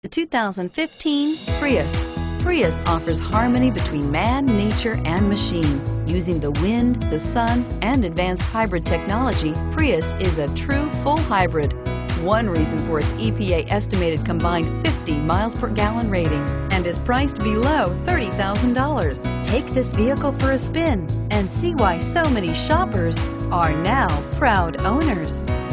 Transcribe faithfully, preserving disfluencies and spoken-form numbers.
The two thousand fifteen Prius. Prius offers harmony between man, nature, and machine. Using the wind, the sun, and advanced hybrid technology, Prius is a true full hybrid. One reason for its E P A estimated combined fifty miles per gallon rating, and is priced below thirty thousand dollars. Take this vehicle for a spin and see why so many shoppers are now proud owners.